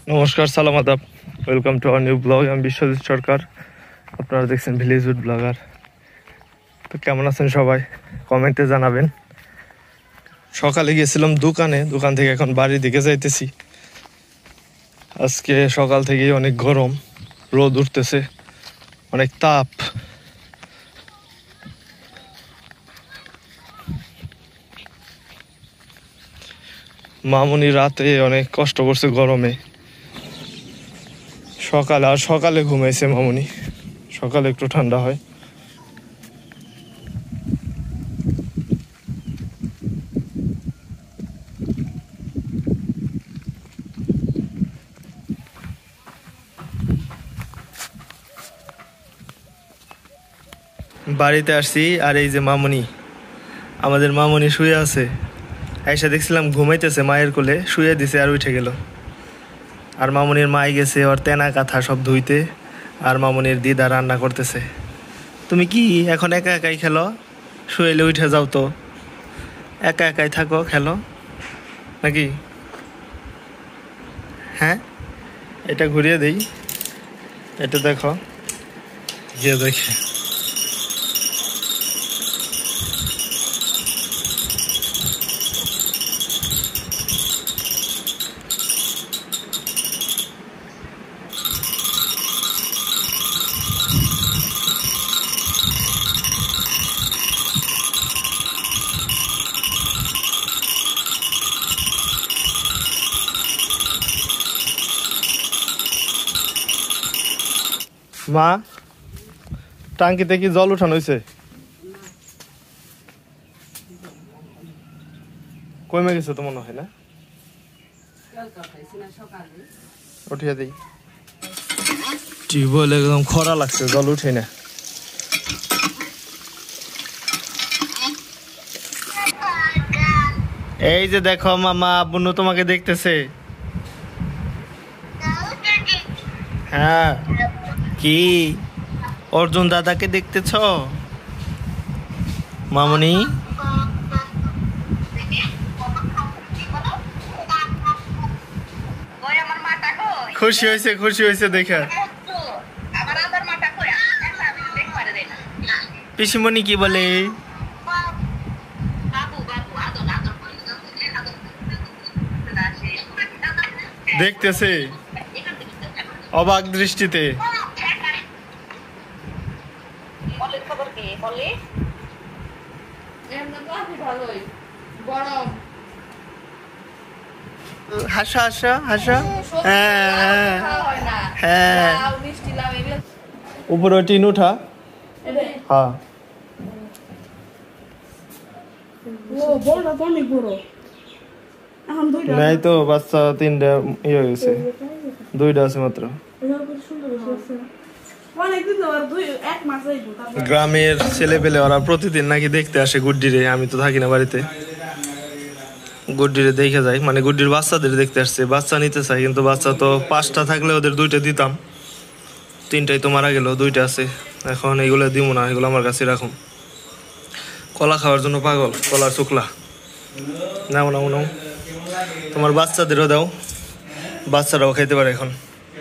নমস্কার, সালাম আদাব, welcome to our new blog. আমি বিশ্বজিৎ সরকার, আপনারা দেখছেন ভিলেজউড ব্লগার। তো কেমন আছেন সবাই, কমেন্টে জানাবেন। সকালে গিয়েছিলাম দোকান থেকে এখন বাড়ির দিকে যাইতেছি। আজকে সকাল থেকেই অনেক গরম, রোদ উঠতেছে, অনেক তাপ। মামুনি রাতে অনেক কষ্ট করছে গরমে। সকালে ঘুমাইছে মামুনি, সকালে একটু ঠান্ডা হয়। বাড়িতে আসছি আর এই যে মামুনি, আমাদের মামুনি শুয়ে আছে। আইসা দেখছিলাম ঘুমাইতেছে, মায়ের কোলে শুয়ে দিছে আর উঠে গেল। আর মামুনির মাই গেছে ওর তেনা কাঁথা সব ধুইতে, আর মামুনির দিদা রান্না করতেছে। তুমি কি এখন একা একাই খেলো? শুয়েলে উঠে যাও তো, একা একাই থাকো, খেলো নাকি? হ্যাঁ, এটা ঘুরিয়ে দেই, এটা দেখো, গিয়ে দেখে। মা, টাঙ্কিতে কি জল উঠানো হয়েছে? কমে গেছে তো মনে হয় না? উঠিয়ে দিই। টিউবওয়েল একদম খরা লাগছে, জল উঠে না। এই যে দেখো মামা, বুনু তোমাকে দেখতেছে। হ্যাঁ, কি অর্জুন দাদাকে দেখতেছ মামুনি? খুশি হয়েছে দেখে। পিসিমণি কি বলে? দেখতেছে অবাক দৃষ্টিতে। হাসা হাসা হাসা। হ্যাঁ হ্যাঁ, উপরে টিন উঠা। হ্যাঁ, নাই তো, বাচ্চা তিনটা ইয়ে হয়েছে, দুইটা আছে মাত্র। গ্রামের ছেলে পেলে ওরা প্রতিদিন নাকি দেখতে আসে গুড্ডিরে। আমি তো থাকি না বাড়িতে, গুড্ডিরে দেখে যাই, মানে গুড্ডির বাচ্চাদের দেখতে আসছে। বাচ্চা নিতে চাই, কিন্তু বাচ্চা তো 5টা থাকলে ওদের 2টা দিতাম, 3টাই তো মারা গেল, 2টা আছে। এখন এগুলো দিব না, এগুলো আমার কাছে রাখুন। কলা খাওয়ার জন্য পাগল, কলার শুকলা। নাও নাও নাও, তোমার বাচ্চাদেরও দাও, বাচ্চারাও খাইতে পারে এখন।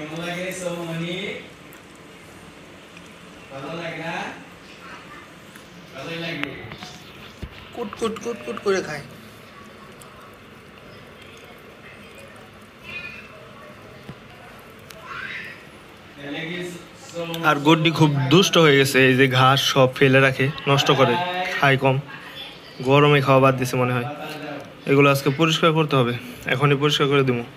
কুট কুট কুট কুট করে খায়। আর গড্ডি খুব দুষ্ট হয়ে গেছে, এই যে ঘাস সব ফেলে রাখে, নষ্ট করে, খায় কম। গরমে খাওয়া বাদ দিছে মনে হয়। এগুলো আজকে পরিষ্কার করতে হবে, এখনই পরিষ্কার করে দিব।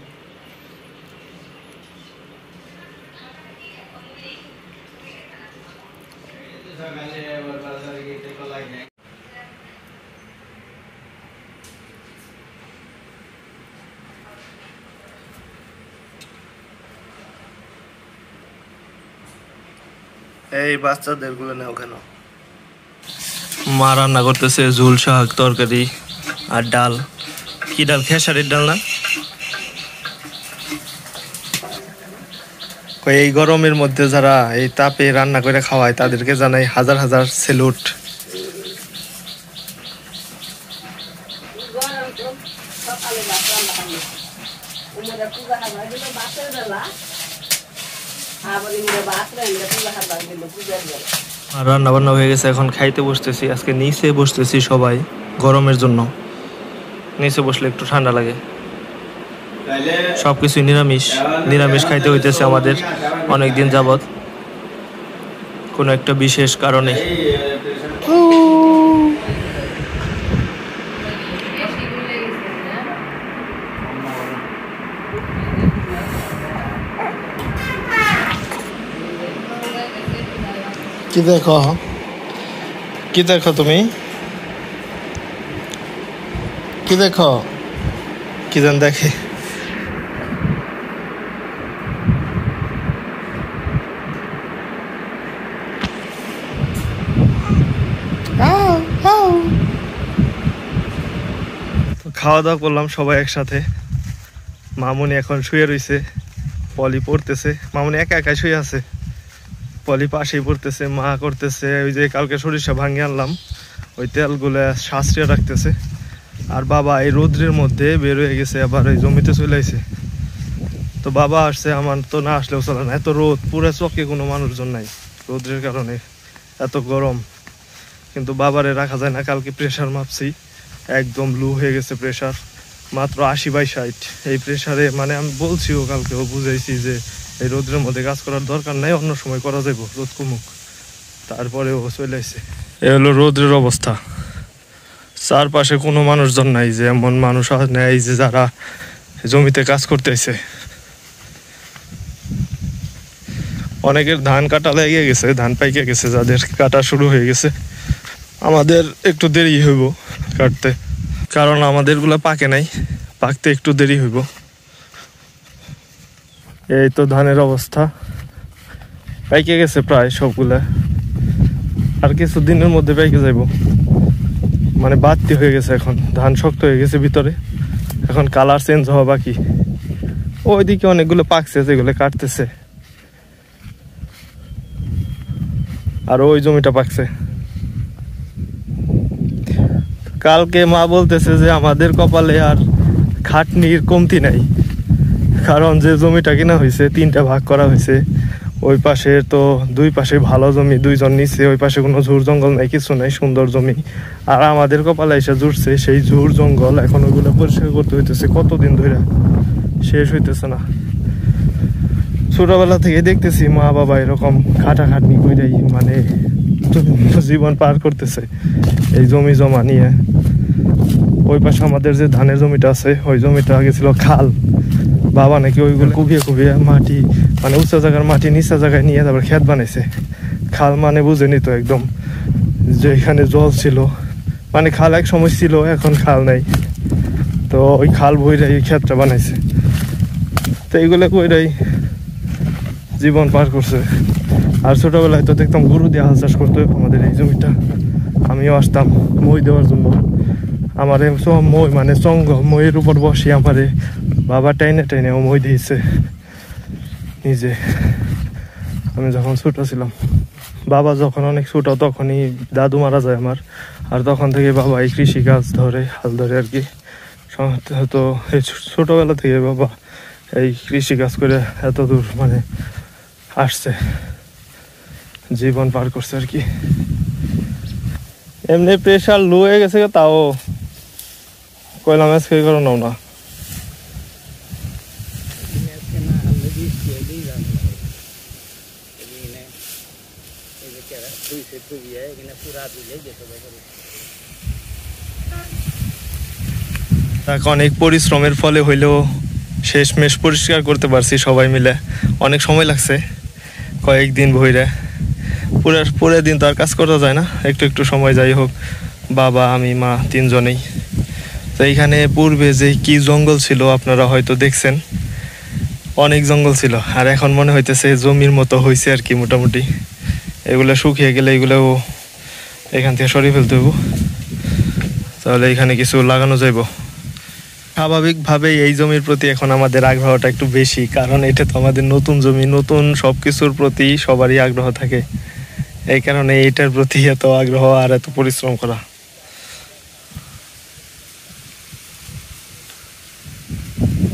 এই বাচ্চাদের গুলো নাও কেন? মা রান্না করতেছে ঝোল শাক, তরকারি আর ডাল। কি ডাল? খেসারির ডাল না? এই গরমের মধ্যে যারা এই তাপে রান্না করে খাওয়ায় তাদেরকে জানাই হাজার হাজার স্যালুট। আর রান্না বান্না হয়ে গেছে, এখন খাইতে বসতেছি। আজকে নিচে বসতেছি সবাই গরমের জন্য, নিচে বসলে একটু ঠান্ডা লাগে। সবকিছু নিরামিষ, নিরামিষ খাইতে হইতেছে আমাদের অনেক দিন যাবত, কোনো একটা বিশেষ কারণে। কি দেখো, কি দেখো তুমি, কি দেখো, কি যেন দেখে। খাওয়া দাওয়া করলাম সবাই একসাথে। মামুনি এখন শুয়ে রয়েছে, পলি পড়তেছে। মামুনি একা একা শুয়ে আছে, পলি পাশেই পড়তেছে, মা করতেছে ওই যে কালকে সরিষা ভাঙিয়ে আনলাম ওই তেলগুলো শাস্ত্রে রাখতেছে। আর বাবা এই রৌদ্রের মধ্যে বের হয়ে গেছে, আবার ওই জমিতে চলে আসে। তো বাবা আসছে, আমার তো না আসলেও চলে না, এত রোদ, পুরো চকে কোনো মানুষজন নাই রৌদ্রের কারণে, এত গরম। কিন্তু বাবারে রাখা যায় না। কালকে প্রেশার মাপছি, একদম লো হয়ে গেছে প্রেশার, মাত্র 80/60। এই প্রেশারে মানে আমি বলছিও কালকেও বুঝাইছি যে এই রোদ্রের মধ্যে কাজ করার দরকার নাই, অন্য সময় করা যাবো, রোদ কমুক। তারপরে ও চলে আসছে। এ হলো রোদ্রের অবস্থা, চারপাশে কোনো মানুষজন নাই, যে এমন মানুষ নেই যে যারা জমিতে কাজ করতেছে। অনেকের ধান কাটা লেগে গেছে, ধান পাইকে গেছে, যাদের কাটা শুরু হয়ে গেছে। আমাদের একটু দেরি হইব কাটতে, কারণ আমাদেরগুলো পাকে নাই, পাকতে একটু দেরি হইব। এই তো ধানের অবস্থা, পাইকে গেছে প্রায় সবগুলা, আর কিছু দিনের মধ্যে পাইকে যাইব। মানে বাড়তি হয়ে গেছে, এখন ধান শক্ত হয়ে গেছে ভিতরে, এখন কালার চেঞ্জ হওয়া বাকি। ওইদিকে অনেকগুলো পাকছে, যেগুলো কাটতেছে, আর ওই জমিটা পাকছে। কালকে মা বলতেছে যে আমাদের কপালে আর খাটনির কমতি নাই, কারণ যে জমিটা কিনা হয়েছে 3টা ভাগ করা হয়েছে। ওই পাশে তো 2 পাশে ভালো জমি, 2জন নিচে, ওই পাশে কোনো ঝুড় জঙ্গল নাই, কিছু নাই, সুন্দর জমি। আর আমাদের কপালে এসে জুড়ছে সেই ঝুড় জঙ্গল, এখন ওইগুলো পরিষ্কার করতে হইতেছে, কতদিন ধরে শেষ হইতেছে না। ছোটবেলা থেকে দেখতেছি মা বাবা এরকম খাটাখাটনি কইরাই মানে জীবন পার করতেছে এই জমি জমা নিয়ে। ওই পাশে আমাদের যে ধানের জমিটা আছে, ওই জমিটা আগে ছিল খাল। বাবা নাকি ওইগুলো কুবিয়ে কুবিয়ে মাটি, মানে উঁচা জায়গার মাটি নিচা জায়গায় নিয়ে তারপর ক্ষেত বানাইছে। খাল মানে বুঝেনি তো একদম, যে এখানে জল ছিল, মানে খাল এক সময় ছিল, এখন খাল নাই। তো ওই খাল বইরাই ক্ষেতটা বানাইছে। তো এইগুলো কইরাই জীবন পার করছে। আর ছোটবেলায় তো দেখতাম গরু দিয়ে হাল চাষ করতো আমাদের এই জমিটা, আমিও আসতাম মই দেওয়ার জন্য। আমারে মই মানে চঙ্গ, মইয়ের উপর বসে আমারে বাবা টাইনে টাইনে মই দিয়েছে নিজে, আমি যখন ছোট ছিলাম। বাবা যখন অনেক ছোট তখনই দাদু মারা যায় আমার, আর তখন থেকে বাবা এই কৃষি কাজ ধরে, হাল ধরে আর কি। তো এই ছোটবেলা থেকে বাবা এই কৃষি কাজ করে এত দূর মানে আসছে, জীবন পার করছে আর কি। এমনি প্রেশার লো হয়ে গেছে, তাও কইলাম আজকে করো নাও না। অনেক পরিশ্রমের ফলে হইলেও শেষমেশ পরিষ্কার করতে পারছি সবাই মিলে। অনেক সময় লাগছে, কয়েকদিন ভইরা, পুরো দিন তো আর কাজ করা যায় না, একটু একটু সময় যাই হোক। বাবা, আমি, মা, 3 জনেই। তো এইখানে পূর্বে যে কি জঙ্গল ছিল আপনারা হয়তো দেখছেন, অনেক জঙ্গল ছিল, আর এখন মনে হইতেছে জমির মতো হয়েছে আর কি মোটামুটি। এগুলো শুকিয়ে গেলে এগুলো এখান থেকে সরিয়ে ফেলতে হইব, তাহলে এখানে কিছু লাগানো যাইব। স্বাভাবিকভাবেই এই জমির প্রতি এখন আমাদের আগ্রহটা একটু বেশি, কারণ এটা তো আমাদের নতুন জমি, নতুন সব কিছুর প্রতি সবারই আগ্রহ থাকে। এই কারণে এইটার প্রতি এত আগ্রহ আর এত পরিশ্রম করা।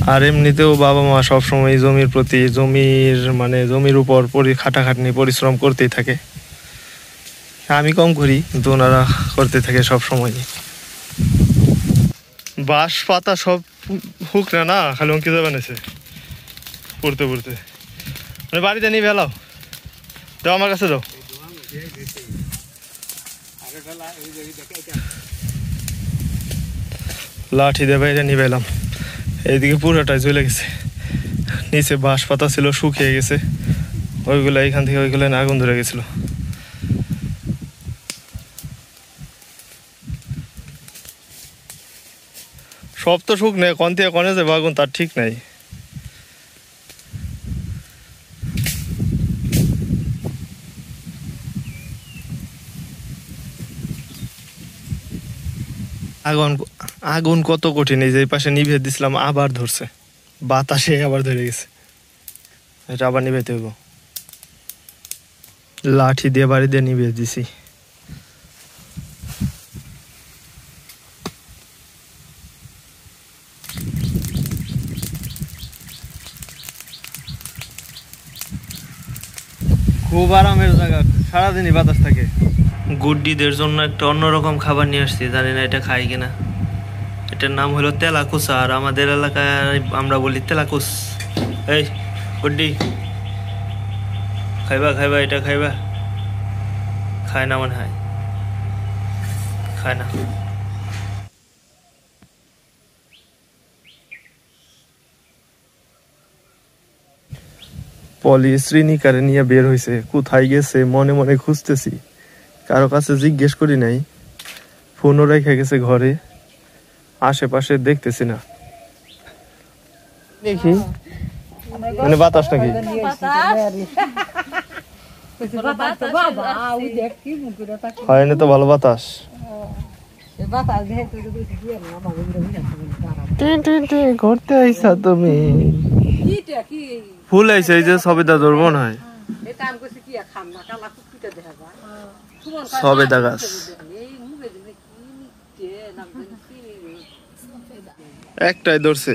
আর এমনিতেও বাবা মা সবসময় জমির প্রতি জমির উপর খাটাখাটনি পরিশ্রম করতেই থাকে। আমি কম করি কিন্তু ওনারা করতে থাকে সব সময়। বাঁশ পাতা সব হুক না খালি অঙ্কিত বানিয়েছে পড়তে পড়তে। মানে বাড়িতে নিয়ে ফেলাও, দাও আমার কাছে দাও। লাঠি দিয়ে বাইরে নিয়ে এলাম। এইদিকে পুরোটাই জ্বলে গেছে, নিচে বাঁশ পাতা ছিল শুকিয়ে গেছে, ওইগুলো এখান থেকে ওইগুলো আগুন ধরে গেছিল। সব তো শুক নেই, কোন থেকে কনে যাবে আগুন তার ঠিক নাই। আগুন আগুন কত কঠিন। এই যে পাশে নিভে দিছিলাম আবার ধরছে, বাতাসে আবার ধরে গেছে। এটা আবার নিভাইতে হইব। লাঠি দিয়ে বাড়ি দিয়ে নিভে দিছি। খুব আরামের জায়গা, সারাদিনই বাতাস থাকে। গুড্ডিদের জন্য একটা অন্যরকম খাবার নিয়ে আসছি, জানি না এটা খাই কিনা। এটার নাম হলো তেলাকুচা, আর আমাদের এলাকায় আমরা বলি তেলাকুচ। এই গুড্ডি, খাইবা খাইবা এটা খাইবা? খায় না মনে হয়, খায় না। পলি শ্রীনিকারে নিয়ে বের হয়েছে, কোথায় গেছে মনে মনে খুঁজতেছি, কারো কাছে জিজ্ঞেস করি নাই। ফোনও রেখে গেছে ঘরে, আশেপাশে দেখতেছি না। দেখি মানে বাতাস নাকি? হয় না তো ভালো বাতাস। ঘুরতে আইসা তুমি? ফুল আইসে, এই যে সবেদা ধরবো না হয়, সবেদা গাছ। একটাই ধরছে।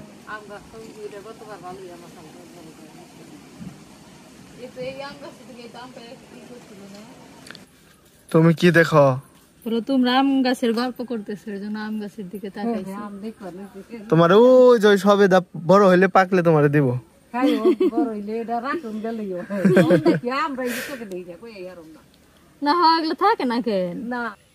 তুমি কি দেখো? তোমরা আম গাছের গল্প করতেছো, এর জন্য আম গাছের দিকে তাকাইছি। তোমার ওই যে সবেদা বড় হইলে পাকলে তোমারে দিব। না হয় এগুলো থাকে না কেন? না